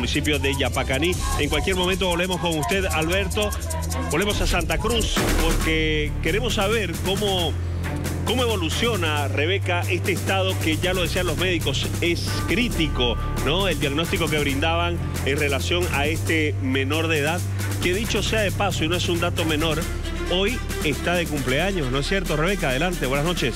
municipio de Yapacaní. En cualquier momento volvemos con usted, Alberto. Volvemos a Santa Cruz porque queremos saber cómo evoluciona, Rebeca, este estado que ya lo decían los médicos, es crítico, ¿no? El diagnóstico que brindaban en relación a este menor de edad, que dicho sea de paso, y no es un dato menor, hoy está de cumpleaños, ¿no es cierto, Rebeca? Adelante, buenas noches.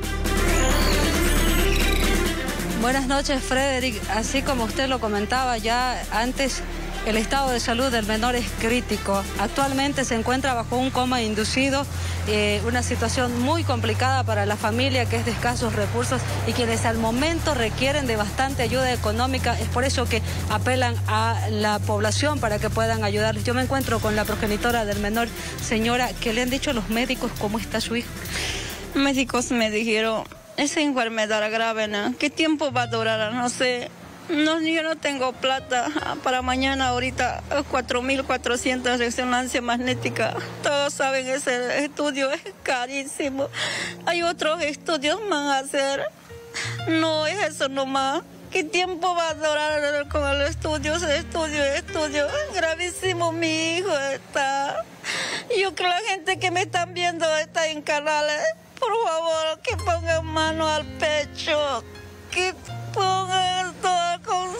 Buenas noches, Frederick. Así como usted lo comentaba ya antes, el estado de salud del menor es crítico. Actualmente se encuentra bajo un coma inducido, una situación muy complicada para la familia que es de escasos recursos y quienes al momento requieren de bastante ayuda económica. Es por eso que apelan a la población para que puedan ayudarles. Yo me encuentro con la progenitora del menor. Señora, ¿qué le han dicho los médicos cómo está su hijo? Médicos me dijeron, esa enfermedad grave, ¿no? ¿Qué tiempo va a durar? No sé. No, yo no tengo plata para mañana. Ahorita 4.400 resonancia magnética. Todos saben, ese estudio es carísimo. Hay otros estudios van a hacer. No es eso nomás. ¿Qué tiempo va a durar con el estudio? Estudio. Es gravísimo, mi hijo está. Yo creo que la gente que me están viendo está en canales. Por favor, que pongan mano al pecho. Que pongan todo con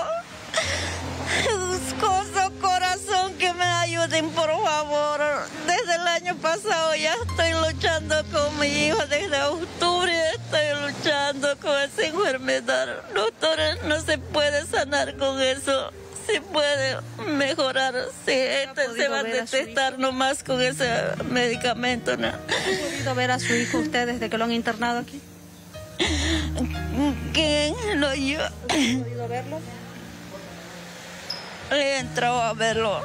su corazón, que me ayuden, por favor. Desde el año pasado ya estoy luchando con mi hijo, desde octubre estoy luchando con esa enfermedad. Doctores, no se puede sanar con eso. Se puede mejorar, se va a detectar nomás con ese medicamento, ¿no? ¿Ha podido ver a su hijo usted desde que lo han internado aquí? ¿Quién? No, yo. ¿Ha podido verlo? He entrado a verlo.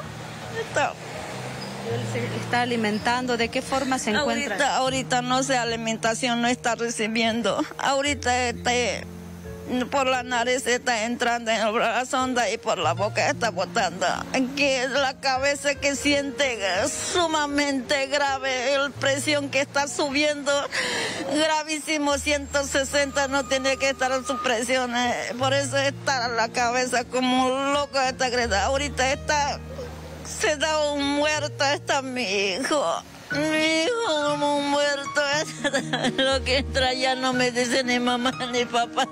¿Él se está alimentando? ¿De qué forma se encuentra? Ahorita no sé, alimentación no está recibiendo. Ahorita por la nariz está entrando en la sonda y por la boca está botando. Que la cabeza que siente sumamente grave, la presión que está subiendo, gravísimo, 160 no tiene que estar su presión. Por eso está la cabeza como un loco esta greda. Ahorita se da un muerto, está mi hijo. Mi hijo como un muerto, lo que entra ya no me dice ni mamá ni papá.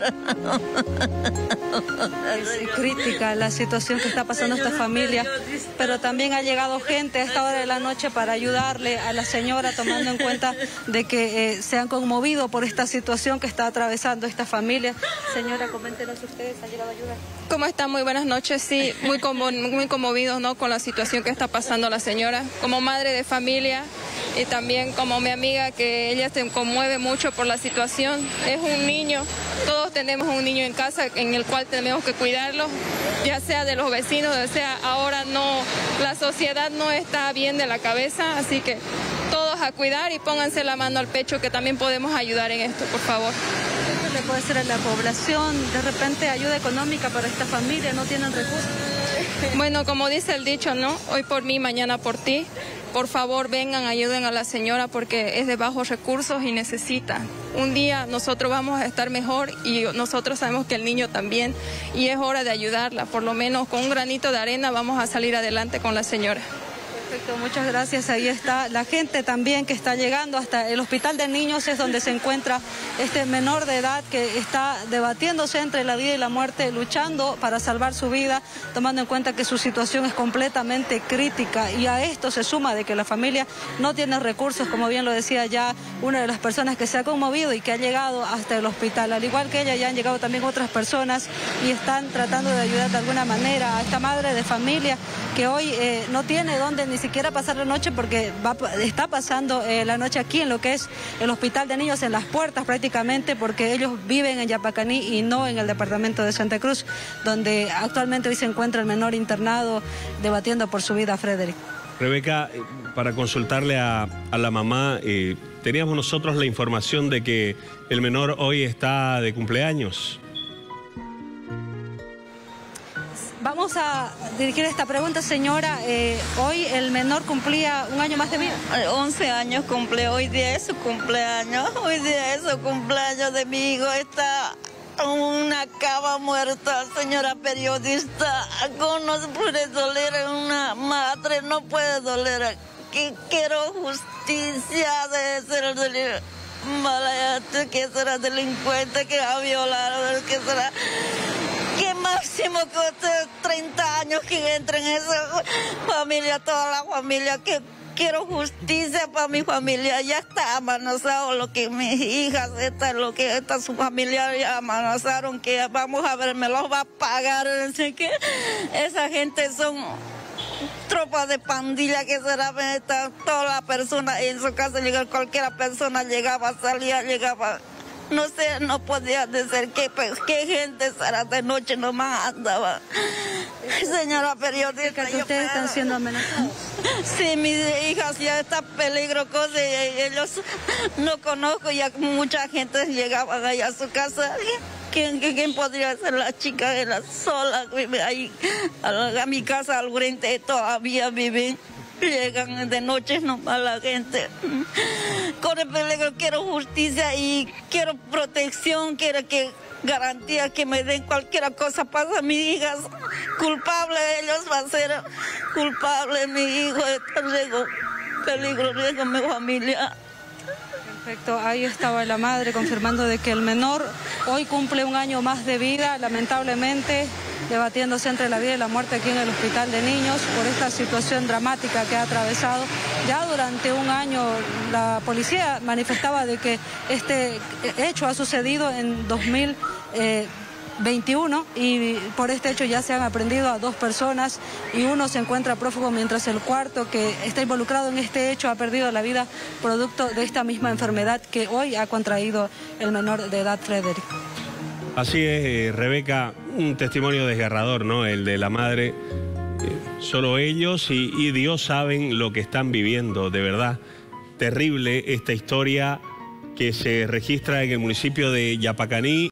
Es crítica la situación que está pasando esta familia, pero también ha llegado gente a esta hora de la noche para ayudarle a la señora, tomando en cuenta de que se han conmovido por esta situación que está atravesando esta familia. Señora, coméntenos ustedes, ¿ha llegado a ayudar? ¿Cómo están? Muy buenas noches. Sí, muy conmovidos, ¿no?, con la situación que está pasando la señora. Como madre de familia y también como mi amiga, que ella se conmueve mucho por la situación. Es un niño, todos tenemos un niño en casa en el cual tenemos que cuidarlo, ya sea de los vecinos, ya sea ahora no, la sociedad no está bien de la cabeza, así que todos a cuidar y pónganse la mano al pecho que también podemos ayudar en esto, por favor. ¿Qué le puede ser a la población? De repente ayuda económica para esta familia, no tienen recursos. Bueno, como dice el dicho, ¿no? Hoy por mí, mañana por ti. Por favor, vengan, ayuden a la señora porque es de bajos recursos y necesita. Un día nosotros vamos a estar mejor y nosotros sabemos que el niño también, y es hora de ayudarla. Por lo menos con un granito de arena vamos a salir adelante con la señora. Perfecto, muchas gracias. Ahí está la gente también que está llegando hasta el Hospital de Niños, es donde se encuentra este menor de edad que está debatiéndose entre la vida y la muerte, luchando para salvar su vida, tomando en cuenta que su situación es completamente crítica, y a esto se suma de que la familia no tiene recursos, como bien lo decía ya una de las personas que se ha conmovido y que ha llegado hasta el hospital. Al igual que ella, ya han llegado también otras personas y están tratando de ayudar de alguna manera a esta madre de familia que hoy no tiene dónde ni siquiera pasar la noche porque está pasando la noche aquí en lo que es el Hospital de Niños, en las puertas prácticamente, porque ellos viven en Yapacaní y no en el departamento de Santa Cruz, donde actualmente hoy se encuentra el menor internado debatiendo por su vida, Frederick. Rebeca, para consultarle a la mamá, teníamos nosotros la información de que el menor hoy está de cumpleaños. Vamos a dirigir esta pregunta, señora. Hoy el menor cumplía un año más de vida. 11 años cumple, hoy día es su cumpleaños. Hoy día es su cumpleaños de mi hijo. Está una cava muerta, señora periodista. ¿Cómo no se puede doler a una madre? No puede doler. Quiero justicia de ser malayate, que será delincuente, que ha violado, que será... Que máximo que 30 años que entre en esa familia, toda la familia, que quiero justicia para mi familia. Ya está amenazado lo que mis hijas, su familia ya amenazaron que vamos a ver, me los va a pagar. Así que esa gente son tropas de pandilla que será toda la persona en su casa, cualquier persona llegaba, salía, llegaba. No sé, no podía decir qué gente será de noche nomás andaba. Señora periodista, ¿Que ustedes están siendo amenazados? Sí, mis hijas ya está peligro, cosas, ellos no conozco, ya mucha gente llegaba allá a su casa. ¿Quién podría ser la chica de la sola? Vive ahí, a mi casa al frente todavía viven. Llegan de noche nomás la gente. Con el peligro quiero justicia y quiero protección, quiero que garantía que me den cualquier cosa pasa a mis hijas. Culpable ellos van a ser culpable, mi hijo está riesgo mi familia. Perfecto, ahí estaba la madre confirmando de que el menor hoy cumple un año más de vida, lamentablemente debatiéndose entre la vida y la muerte aquí en el Hospital de Niños por esta situación dramática que ha atravesado. Ya durante un año la policía manifestaba de que este hecho ha sucedido en 2021 y por este hecho ya se han aprehendido a 2 personas y uno se encuentra prófugo, mientras el cuarto que está involucrado en este hecho ha perdido la vida producto de esta misma enfermedad que hoy ha contraído el menor de edad, Frederick. Así es, Rebeca, un testimonio desgarrador, ¿no? El de la madre. Solo ellos y Dios saben lo que están viviendo, de verdad. Terrible esta historia que se registra en el municipio de Yapacaní.